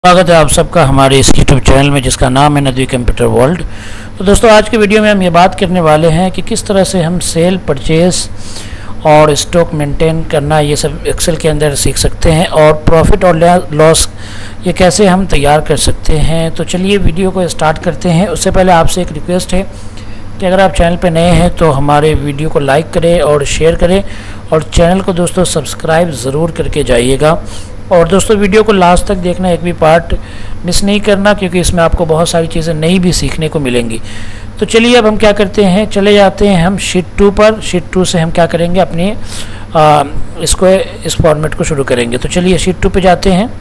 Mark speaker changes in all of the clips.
Speaker 1: स्वागत है आप सबका हमारे इस यूट्यूब चैनल में जिसका नाम है नदवी कंप्यूटर वर्ल्ड। तो दोस्तों आज के वीडियो में हम ये बात करने वाले हैं कि किस तरह से हम सेल परचेस और स्टॉक मेंटेन करना ये सब एक्सेल के अंदर सीख सकते हैं और प्रॉफिट और लॉस ये कैसे हम तैयार कर सकते हैं। तो चलिए वीडियो को स्टार्ट करते हैं। उससे पहले आपसे एक रिक्वेस्ट है कि अगर आप चैनल पर नए हैं तो हमारे वीडियो को लाइक करें और शेयर करें और चैनल को दोस्तों सब्सक्राइब ज़रूर करके जाइएगा। और दोस्तों वीडियो को लास्ट तक देखना, एक भी पार्ट मिस नहीं करना क्योंकि इसमें आपको बहुत सारी चीज़ें नई भी सीखने को मिलेंगी। तो चलिए अब हम क्या करते हैं, चले जाते हैं हम शीट 2 पर। शीट 2 से हम क्या करेंगे, अपने इस फॉर्मेट को शुरू करेंगे। तो चलिए शीट 2 पे जाते हैं।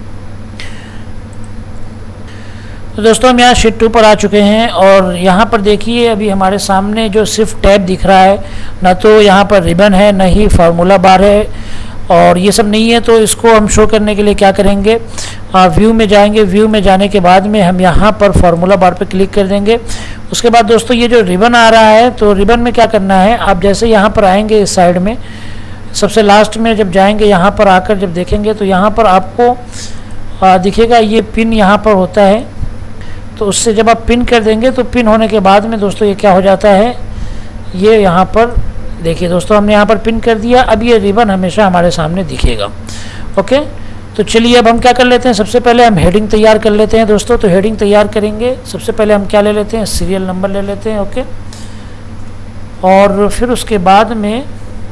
Speaker 1: तो दोस्तों हम यहाँ शीट 2 पर आ चुके हैं और यहाँ पर देखिए अभी हमारे सामने जो सिर्फ टैब दिख रहा है, ना तो यहाँ पर रिबन है, ना ही फार्मूला बार है और ये सब नहीं है। तो इसको हम शो करने के लिए क्या करेंगे, व्यू में जाएंगे। व्यू में जाने के बाद में हम यहाँ पर फार्मूला बार पे क्लिक कर देंगे। उसके बाद दोस्तों ये जो रिबन आ रहा है, तो रिबन में क्या करना है, आप जैसे यहाँ पर आएंगे इस साइड में सबसे लास्ट में जब जाएंगे, यहाँ पर आकर जब देखेंगे तो यहाँ पर आपको दिखेगा ये पिन यहाँ पर होता है। तो उससे जब आप पिन कर देंगे तो पिन होने के बाद में दोस्तों ये क्या हो जाता है, ये यहाँ पर देखिए दोस्तों हमने यहाँ पर पिन कर दिया। अब ये रिबन हमेशा हमारे सामने दिखेगा। ओके, तो चलिए अब हम क्या कर लेते हैं, सबसे पहले हम हेडिंग तैयार कर लेते हैं दोस्तों। तो हेडिंग तैयार करेंगे, सबसे पहले हम क्या ले लेते हैं, सीरियल नंबर ले लेते हैं। ओके, और फिर उसके बाद में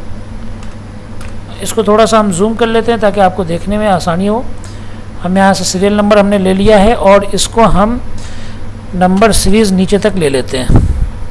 Speaker 1: इसको थोड़ा सा हम जूम कर लेते हैं ताकि आपको देखने में आसानी हो। हम यहाँ से सीरियल नंबर हमने ले लिया है और इसको हम नंबर सीरीज़ नीचे तक ले लेते हैं।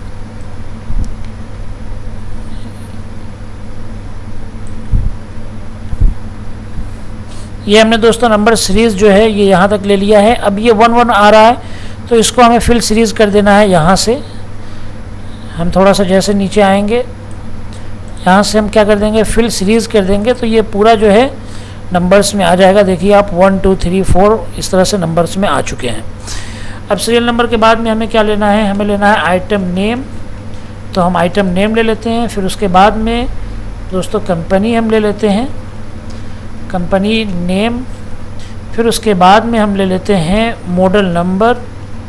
Speaker 1: ये हमने दोस्तों नंबर सीरीज़ जो है ये यहाँ तक ले लिया है। अब ये 1-1 आ रहा है तो इसको हमें फिल सीरीज़ कर देना है। यहाँ से हम थोड़ा सा जैसे नीचे आएंगे, यहाँ से हम क्या कर देंगे, फिल सीरीज़ कर देंगे। तो ये पूरा जो है नंबर्स में आ जाएगा। देखिए आप 1 2 3 4 इस तरह से नंबर्स में आ चुके हैं। अब सीरियल नंबर के बाद में हमें क्या लेना है, हमें लेना है आइटम नेम। तो हम आइटम नेम ले लेते हैं। फिर उसके बाद में दोस्तों कंपनी हम ले लेते हैं, कंपनी नेम। फिर उसके बाद में हम ले लेते हैं मॉडल नंबर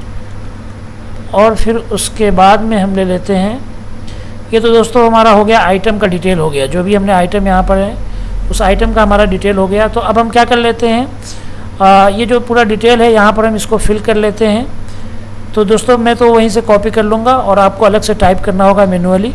Speaker 1: और फिर उसके बाद में हम ले लेते हैं, ये तो दोस्तों हमारा हो गया आइटम का डिटेल हो गया। जो भी हमने आइटम यहाँ पर है उस आइटम का हमारा डिटेल हो गया। तो अब हम क्या कर लेते हैं, ये जो पूरा डिटेल है यहाँ पर हम इसको फिल कर लेते हैं। तो दोस्तों मैं तो वहीं से कॉपी कर लूँगा और आपको अलग से टाइप करना होगा मैन्युअली।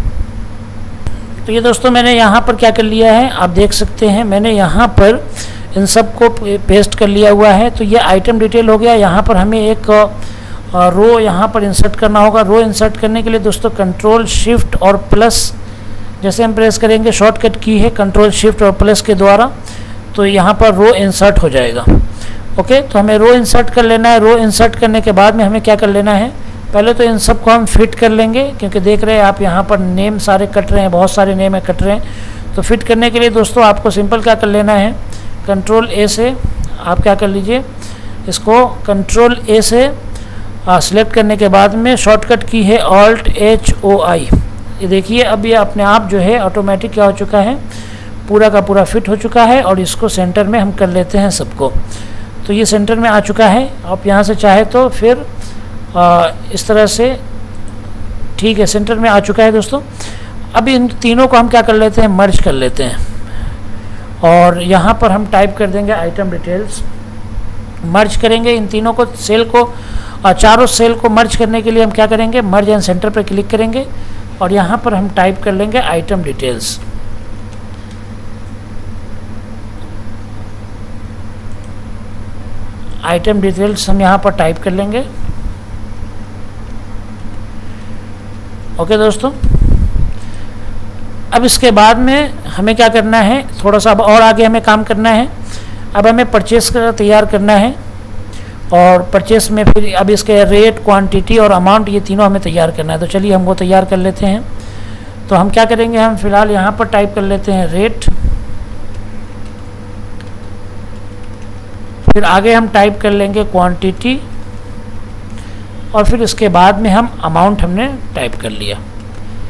Speaker 1: तो ये दोस्तों मैंने यहाँ पर क्या कर लिया है, आप देख सकते हैं मैंने यहाँ पर इन सब को पेस्ट कर लिया हुआ है। तो ये आइटम डिटेल हो गया। यहाँ पर हमें एक रो यहाँ पर इंसर्ट करना होगा। रो इंसर्ट करने के लिए दोस्तों कंट्रोल शिफ्ट और प्लस जैसे हम प्रेस करेंगे, शॉर्टकट की है कंट्रोल शिफ्ट और प्लस के द्वारा, तो यहाँ पर रो इंसर्ट हो जाएगा। ओके, तो हमें रो इंसर्ट कर लेना है। रो इंसर्ट करने के बाद में हमें क्या कर लेना है, पहले तो इन सब को हम फिट कर लेंगे क्योंकि देख रहे हैं आप यहाँ पर नेम सारे कट रहे हैं, बहुत सारे नेम है कट रहे हैं। तो फिट करने के लिए दोस्तों आपको सिंपल क्या कर लेना है, कंट्रोल ए से आप क्या कर लीजिए, इसको कंट्रोल ए से सिलेक्ट करने के बाद में शॉर्टकट की है Alt-H-O-I। ये देखिए अब ये अपने आप जो है ऑटोमेटिक क्या हो चुका है, पूरा का पूरा फिट हो चुका है। और इसको सेंटर में हम कर लेते हैं सबको। तो ये सेंटर में आ चुका है। आप यहाँ से चाहे तो फिर इस तरह से, ठीक है, सेंटर में आ चुका है दोस्तों। अब इन तीनों को हम क्या कर लेते हैं, मर्ज कर लेते हैं और यहाँ पर हम टाइप कर देंगे आइटम डिटेल्स। मर्ज करेंगे इन तीनों को, सेल को, चारों सेल को मर्ज करने के लिए हम क्या करेंगे, मर्ज एंड सेंटर पर क्लिक करेंगे और यहाँ पर हम टाइप कर लेंगे आइटम डिटेल्स। आइटम डिटेल्स हम यहाँ पर टाइप कर लेंगे। ओके दोस्तों, अब इसके बाद में हमें क्या करना है, थोड़ा सा अब और आगे हमें काम करना है। अब हमें परचेस का तैयार करना है और परचेस में फिर अब इसके रेट, क्वांटिटी और अमाउंट ये तीनों हमें तैयार करना है। तो चलिए हम वो तैयार कर लेते हैं। तो हम क्या करेंगे, हम फिलहाल यहाँ पर टाइप कर लेते हैं रेट। फिर आगे हम टाइप कर लेंगे क्वांटिटी और फिर इसके बाद में हम अमाउंट हमने टाइप कर लिया।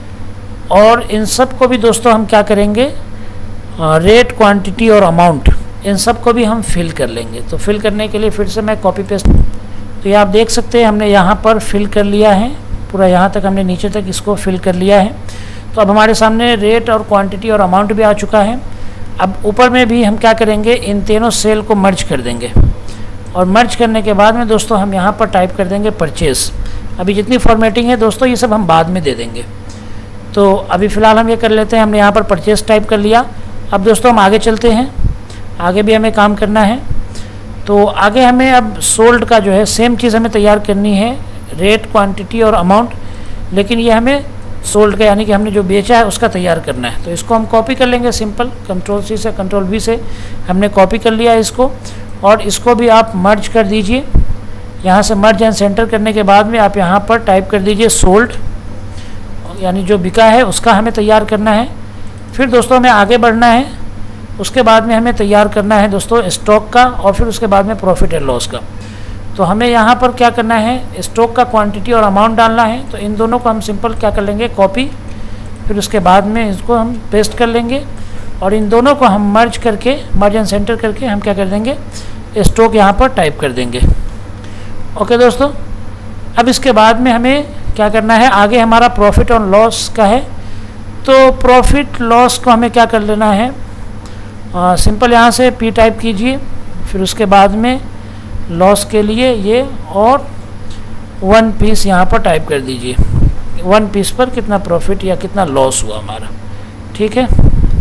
Speaker 1: और इन सब को भी दोस्तों हम क्या करेंगे, रेट, क्वांटिटी और अमाउंट इन सब को भी हम फिल कर लेंगे। तो फिल करने के लिए फिर से मैं कॉपी पेस्ट, तो ये आप देख सकते हैं हमने यहाँ पर फिल कर लिया है, पूरा यहाँ तक हमने नीचे तक इसको फिल कर लिया है। तो अब हमारे सामने रेट और क्वांटिटी और अमाउंट भी आ चुका है। अब ऊपर में भी हम क्या करेंगे, इन तीनों सेल को मर्ज कर देंगे, और मर्ज करने के बाद में दोस्तों हम यहाँ पर टाइप कर देंगे परचेज़। अभी जितनी फॉर्मेटिंग है दोस्तों ये सब हम बाद में दे देंगे। तो अभी फ़िलहाल हम ये कर लेते हैं, हमने यहाँ पर परचेज़ टाइप कर लिया। अब दोस्तों हम आगे चलते हैं, आगे भी हमें काम करना है। तो आगे हमें अब सोल्ड का जो है सेम चीज़ हमें तैयार करनी है, रेट, क्वांटिटी और अमाउंट, लेकिन ये हमें सोल्ड का यानी कि हमने जो बेचा है उसका तैयार करना है। तो इसको हम कॉपी कर लेंगे, सिंपल Ctrl+C से Ctrl+V से हमने कॉपी कर लिया है इसको, और इसको भी आप मर्ज कर दीजिए। यहाँ से मर्ज एंड सेंटर करने के बाद में आप यहाँ पर टाइप कर दीजिए सोल्ड, यानी जो बिका है उसका हमें तैयार करना है। फिर दोस्तों हमें आगे बढ़ना है, उसके बाद में हमें तैयार करना है दोस्तों स्टॉक का, और फिर उसके बाद में प्रॉफिट एंड लॉस का। तो हमें यहाँ पर क्या करना है, स्टॉक का क्वांटिटी और अमाउंट डालना है। तो इन दोनों को हम सिंपल क्या कर लेंगे, कॉपी, फिर उसके बाद में इसको हम पेस्ट कर लेंगे, और इन दोनों को हम मर्ज करके, मर्ज एंड सेंटर करके हम क्या कर देंगे, स्टॉक यहाँ पर टाइप कर देंगे। ओके दोस्तों, अब इसके बाद में हमें क्या करना है, आगे हमारा प्रॉफिट और लॉस का है। तो प्रॉफिट लॉस को हमें क्या कर लेना है, सिंपल यहाँ से P टाइप कीजिए, फिर उसके बाद में लॉस के लिए ये और 1 पीस यहाँ पर टाइप कर दीजिए। 1 पीस पर कितना प्रॉफिट या कितना लॉस हुआ हमारा, ठीक है।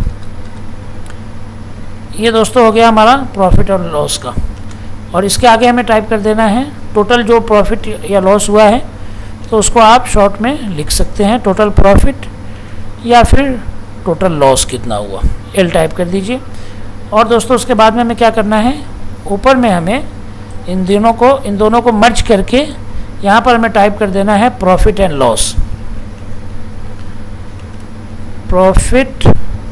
Speaker 1: ये दोस्तों हो गया हमारा प्रॉफिट और लॉस का, और इसके आगे हमें टाइप कर देना है टोटल जो प्रॉफिट या लॉस हुआ है। तो उसको आप शॉर्ट में लिख सकते हैं, टोटल प्रॉफिट या फिर टोटल लॉस कितना हुआ, L टाइप कर दीजिए। और दोस्तों उसके बाद में हमें क्या करना है, ऊपर में हमें इन दोनों को मर्ज करके यहाँ पर हमें टाइप कर देना है profit and loss, profit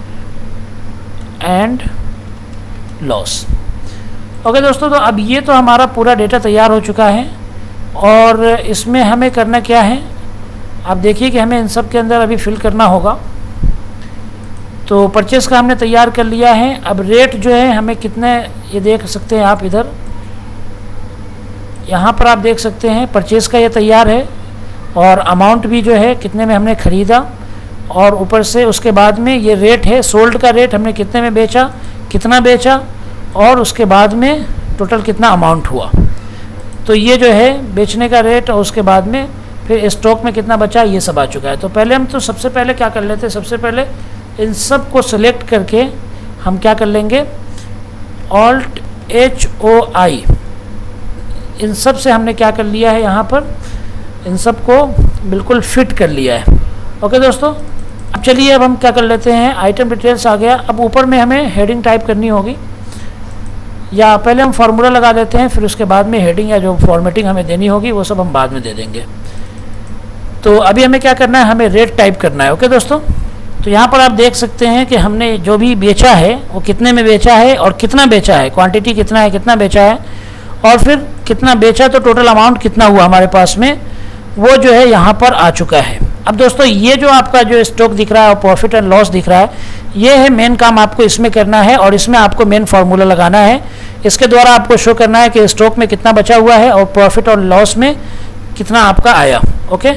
Speaker 1: and loss. Okay दोस्तों, तो अब ये तो हमारा पूरा डेटा तैयार हो चुका है, और इसमें हमें करना क्या है, आप देखिए कि हमें इन सब के अंदर अभी फिल करना होगा। तो परचेस का हमने तैयार कर लिया है। अब रेट जो है हमें कितने, ये देख सकते हैं आप इधर, यहाँ पर आप देख सकते हैं परचेस का ये तैयार है, और अमाउंट भी जो है कितने में हमने ख़रीदा, और ऊपर से उसके बाद में ये रेट है, सोल्ड का रेट हमने कितने में बेचा, कितना बेचा, और उसके बाद में टोटल कितना अमाउंट हुआ। तो ये जो है बेचने का रेट, और उसके बाद में फिर स्टॉक में कितना बचा, ये सब आ चुका है। तो पहले हम तो सबसे पहले क्या कर लेते हैं, सबसे पहले इन सब को सिलेक्ट करके हम क्या कर लेंगे, Alt HOI, इन सब से हमने क्या कर लिया है, यहाँ पर इन सब को बिल्कुल फिट कर लिया है। ओके दोस्तों, अब चलिए अब हम क्या कर लेते हैं, आइटम डिटेल्स आ गया। अब ऊपर में हमें हेडिंग टाइप करनी होगी, या पहले हम फार्मूला लगा देते हैं, फिर उसके बाद में हेडिंग या जो फॉर्मेटिंग हमें देनी होगी वो सब हम बाद में दे देंगे। तो अभी हमें क्या करना है, हमें रेट टाइप करना है। ओके दोस्तों, तो यहाँ पर आप देख सकते हैं कि हमने जो भी बेचा है वो कितने में बेचा है और कितना बेचा है, क्वांटिटी कितना है, कितना बेचा है, और फिर कितना बेचा, तो टोटल अमाउंट कितना हुआ हमारे पास में, वो जो है यहाँ पर आ चुका है। अब दोस्तों ये जो आपका जो स्टॉक दिख रहा है और प्रॉफिट एंड लॉस दिख रहा है, ये है मेन काम आपको इसमें करना है, और इसमें आपको मेन फार्मूला लगाना है। इसके द्वारा आपको शो करना है कि स्टॉक में कितना बचा हुआ है और प्रॉफिट और लॉस में कितना आपका आया। ओके,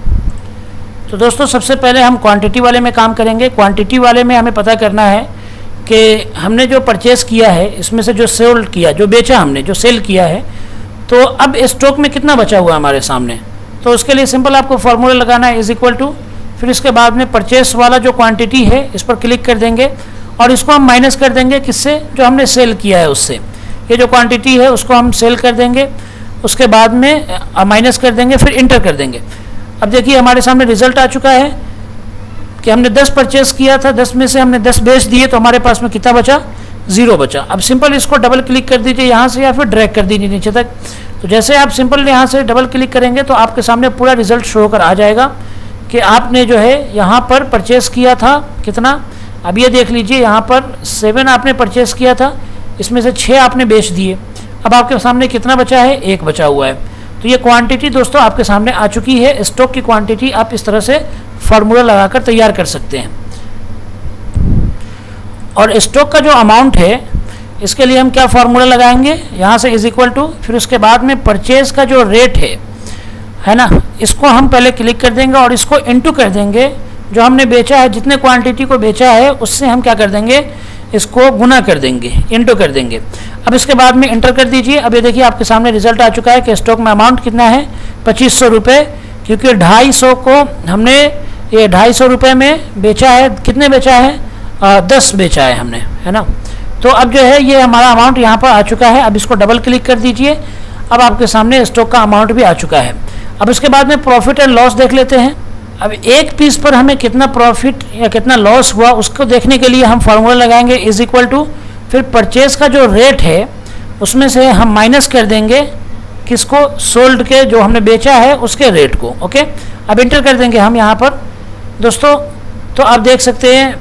Speaker 1: तो दोस्तों सबसे पहले हम क्वांटिटी वाले में काम करेंगे। क्वांटिटी वाले में हमें पता करना है कि हमने जो परचेस किया है इसमें से जो सेल किया, जो बेचा हमने, जो सेल किया है, तो अब स्टॉक में कितना बचा हुआ है हमारे सामने। तो उसके लिए सिंपल आपको फार्मूला लगाना है, इज इक्वल टू, फिर इसके बाद में परचेस वाला जो क्वांटिटी है इस पर क्लिक कर देंगे, और इसको हम माइनस कर देंगे किससे, जो हमने सेल किया है उससे। ये जो क्वांटिटी है उसको हम सेल कर देंगे, उसके बाद में माइनस कर देंगे, फिर इंटर कर देंगे। अब देखिए हमारे सामने रिजल्ट आ चुका है कि हमने 10 परचेस किया था, 10 में से हमने 10 बेच दिए, तो हमारे पास में कितना बचा, 0 बचा। अब सिंपल इसको डबल क्लिक कर दीजिए यहाँ से, या फिर ड्रैग कर दीजिए नीचे तक। तो जैसे आप सिंपल यहाँ से डबल क्लिक करेंगे तो आपके सामने पूरा रिजल्ट शो होकर आ जाएगा कि आपने जो है यहाँ पर परचेस किया था कितना। अब ये देख लीजिए यहाँ पर 7 आपने परचेस किया था, इसमें से 6 आपने बेच दिए। अब आपके सामने कितना बचा है, 1 बचा हुआ है। तो ये क्वांटिटी दोस्तों आपके सामने आ चुकी है। स्टॉक की क्वांटिटी आप इस तरह से फार्मूला लगाकर तैयार कर सकते हैं। और स्टॉक का जो अमाउंट है इसके लिए हम क्या फार्मूला लगाएंगे, यहाँ से इज इक्वल टू, फिर उसके बाद में परचेज का जो रेट है ना, इसको हम पहले क्लिक कर देंगे और इसको इनटू कर देंगे, जो हमने बेचा है, जितने क्वांटिटी को बेचा है उससे हम क्या कर देंगे, इसको गुना कर देंगे, इनटू कर देंगे। अब इसके बाद में इंटर कर दीजिए। अब ये देखिए आपके सामने रिजल्ट आ चुका है कि स्टॉक में अमाउंट कितना है, 2500 रुपये, क्योंकि 250 को हमने ये 250 रुपये में बेचा है। कितने बेचा है, 10 बेचा है हमने, है ना। तो अब जो है ये हमारा अमाउंट यहाँ पर आ चुका है। अब इसको डबल क्लिक कर दीजिए। अब आपके सामने स्टॉक का अमाउंट भी आ चुका है। अब इसके बाद में प्रॉफिट एंड लॉस देख लेते हैं। अब एक पीस पर हमें कितना प्रॉफिट या कितना लॉस हुआ उसको देखने के लिए हम फार्मूला लगाएंगे, इज इक्वल टू, फिर परचेज का जो रेट है उसमें से हम माइनस कर देंगे किसको, सोल्ड के, जो हमने बेचा है उसके रेट को। ओके, अब इंटर कर देंगे हम यहाँ पर दोस्तों। तो आप देख सकते हैं,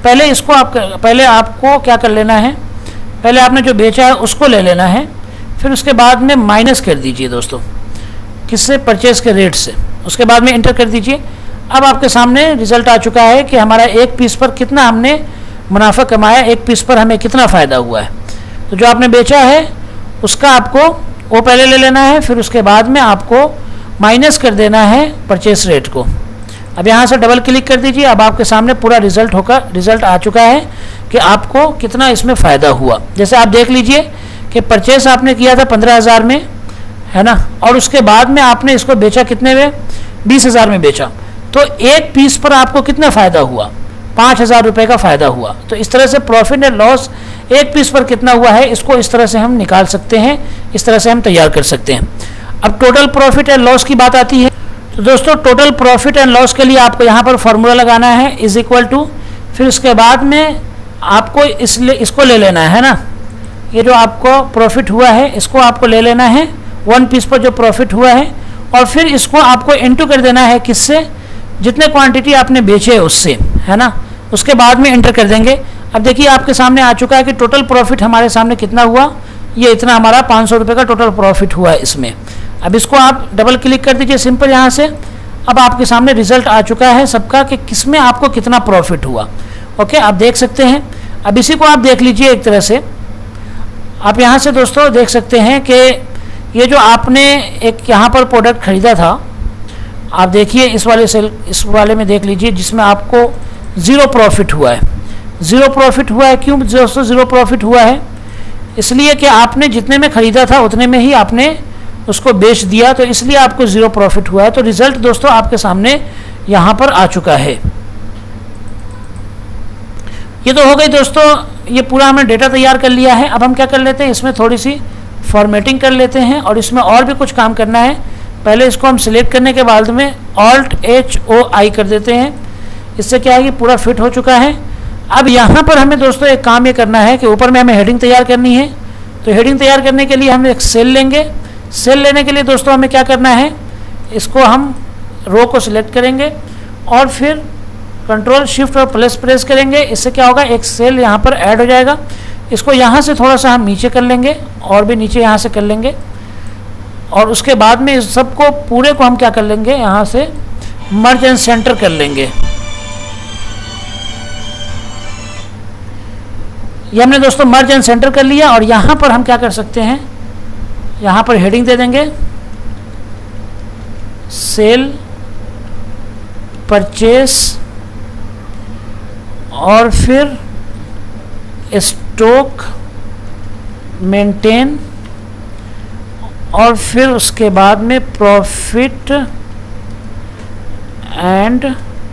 Speaker 1: पहले आपको क्या कर लेना है, पहले आपने जो बेचा है उसको ले लेना है, फिर उसके बाद में माइनस कर दीजिए दोस्तों, किससे, परचेज के रेट से। उसके बाद में इंटर कर दीजिए। अब आपके सामने रिजल्ट आ चुका है कि हमारा एक पीस पर कितना हमने मुनाफा कमाया, एक पीस पर हमें कितना फ़ायदा हुआ है। तो जो आपने बेचा है उसका आपको वो पहले ले लेना है, फिर उसके बाद में आपको माइनस कर देना है परचेस रेट को। अब यहाँ से डबल क्लिक कर दीजिए। अब आपके सामने पूरा रिजल्ट आ चुका है कि आपको कितना इसमें फ़ायदा हुआ। जैसे आप देख लीजिए कि परचेस आपने किया था 15,000 में, है ना, और उसके बाद में आपने इसको बेचा कितने में, 20,000 में बेचा। तो एक पीस पर आपको कितना फ़ायदा हुआ, 5,000 रुपये का फ़ायदा हुआ। तो इस तरह से प्रॉफिट एंड लॉस एक पीस पर कितना हुआ है, इसको इस तरह से हम निकाल सकते हैं, इस तरह से हम तैयार कर सकते हैं। अब टोटल प्रॉफिट एंड लॉस की बात आती है। तो दोस्तों टोटल प्रॉफिट एंड लॉस के लिए आपको यहाँ पर फॉर्मूला लगाना है, इज इक्वल टू, फिर उसके बाद में आपको इसको ले लेना है ना, ये जो आपको प्रॉफिट हुआ है इसको आपको ले लेना है, 1 पीस पर जो प्रॉफिट हुआ है, और फिर इसको आपको इंटू कर देना है किससे, जितने क्वांटिटी आपने बेचे है उससे, है ना। उसके बाद में इंटर कर देंगे। अब देखिए आपके सामने आ चुका है कि टोटल प्रॉफिट हमारे सामने कितना हुआ, ये इतना हमारा 500 रुपये का टोटल प्रॉफिट हुआ है इसमें। अब इसको आप डबल क्लिक कर दीजिए सिंपल यहाँ से। अब आपके सामने रिजल्ट आ चुका है सबका कि किसमें आपको कितना प्रॉफिट हुआ। ओके, आप देख सकते हैं। अब इसी को आप देख लीजिए एक तरह से। आप यहाँ से दोस्तों देख सकते हैं कि ये जो आपने एक यहाँ पर प्रोडक्ट ख़रीदा था, आप देखिए इस वाले में देख लीजिए जिसमें आपको 0 प्रॉफिट हुआ है। 0 प्रॉफिट हुआ है, क्यों दोस्तों 0 प्रॉफिट हुआ है, इसलिए कि आपने जितने में ख़रीदा था उतने में ही आपने उसको बेच दिया, तो इसलिए आपको 0 प्रॉफिट हुआ है। तो रिज़ल्ट दोस्तों आपके सामने यहाँ पर आ चुका है। ये तो हो गई दोस्तों, ये पूरा हमने डेटा तैयार कर लिया है। अब हम क्या कर लेते हैं, इसमें थोड़ी सी फॉर्मेटिंग कर लेते हैं और इसमें और भी कुछ काम करना है। पहले इसको हम सिलेक्ट करने के बाद में Alt+H+O+I कर देते हैं। इससे क्या है कि पूरा फिट हो चुका है। अब यहाँ पर हमें दोस्तों एक काम ये करना है कि ऊपर में हमें हेडिंग तैयार करनी है। तो हेडिंग तैयार करने के लिए हम एक सेल लेंगे। सेल लेने के लिए दोस्तों हमें क्या करना है, इसको हम रो को सिलेक्ट करेंगे और फिर कंट्रोल शिफ्ट और प्लस प्रेस करेंगे। इससे क्या होगा, एक सेल यहाँ पर ऐड हो जाएगा। इसको यहाँ से थोड़ा सा हम नीचे कर लेंगे और भी नीचे यहाँ से कर लेंगे, और उसके बाद में इस सबको पूरे को हम क्या कर लेंगे, यहाँ से मर्ज एंड सेंटर कर लेंगे। ये हमने दोस्तों मर्ज एंड सेंटर कर लिया। और यहाँ पर हम क्या कर सकते हैं, यहाँ पर हेडिंग दे देंगे सेल परचेस और फिर स्टॉक मेंटेन और फिर उसके बाद में प्रॉफिट एंड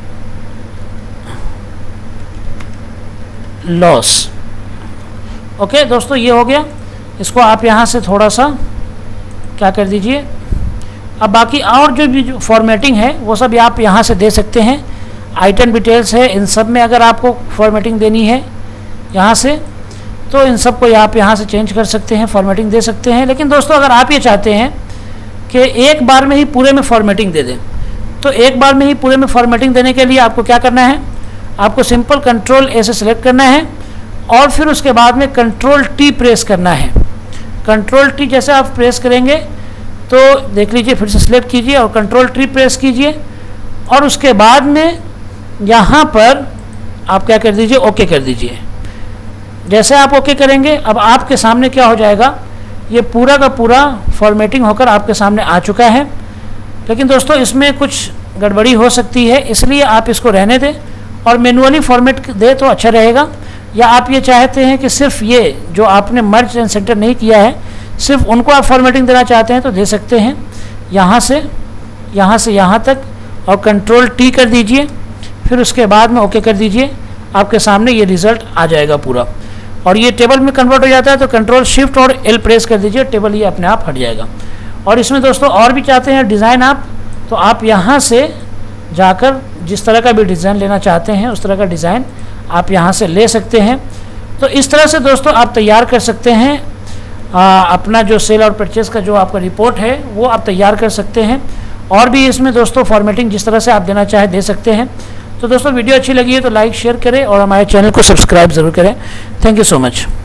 Speaker 1: लॉस। ओके दोस्तों, ये हो गया। इसको आप यहाँ से थोड़ा सा क्या कर दीजिए। अब बाकी और जो भी जो फॉर्मेटिंग है वो सब आप यहाँ से दे सकते हैं। आइटम डिटेल्स है, इन सब में अगर आपको फॉर्मेटिंग देनी है यहाँ से, तो इन सब को आप यहाँ से चेंज कर सकते हैं, फॉर्मेटिंग दे सकते हैं। लेकिन दोस्तों अगर आप ये चाहते हैं कि एक बार में ही पूरे में फॉर्मेटिंग दे दें, तो एक बार में ही पूरे में फॉर्मेटिंग देने के लिए आपको क्या करना है, आपको सिंपल Ctrl+A से सिलेक्ट करना है और फिर उसके बाद में Ctrl+T प्रेस करना है। Ctrl+T जैसे आप प्रेस करेंगे तो देख लीजिए, फिर से सिलेक्ट कीजिए और Ctrl+T प्रेस कीजिए और उसके बाद में यहाँ पर आप क्या कर दीजिए, ओके कर दीजिए। जैसे आप ओके करेंगे, अब आपके सामने क्या हो जाएगा, ये पूरा का पूरा फॉर्मेटिंग होकर आपके सामने आ चुका है। लेकिन दोस्तों इसमें कुछ गड़बड़ी हो सकती है, इसलिए आप इसको रहने दें और मैनुअली फॉर्मेट दे तो अच्छा रहेगा। या आप ये चाहते हैं कि सिर्फ ये जो आपने मर्ज एंड सेंटर नहीं किया है, सिर्फ उनको आप फॉर्मेटिंग देना चाहते हैं तो दे सकते हैं। यहाँ से यहाँ तक और कंट्रोल टी कर दीजिए, फिर उसके बाद में ओके कर दीजिए। आपके सामने ये रिज़ल्ट आ जाएगा पूरा, और ये टेबल में कन्वर्ट हो जाता है। तो कंट्रोल शिफ्ट और एल प्रेस कर दीजिए, टेबल ये अपने आप हट जाएगा। और इसमें दोस्तों और भी चाहते हैं डिज़ाइन आप, तो आप यहाँ से जाकर जिस तरह का भी डिज़ाइन लेना चाहते हैं उस तरह का डिज़ाइन आप यहाँ से ले सकते हैं। तो इस तरह से दोस्तों आप तैयार कर सकते हैं अपना जो सेल और परचेज़ का जो आपका रिपोर्ट है वो आप तैयार कर सकते हैं। और भी इसमें दोस्तों फॉर्मेटिंग जिस तरह से आप देना चाहें दे सकते हैं। तो दोस्तों वीडियो अच्छी लगी है तो लाइक शेयर करें और हमारे चैनल को सब्सक्राइब ज़रूर करें। Thank you so much.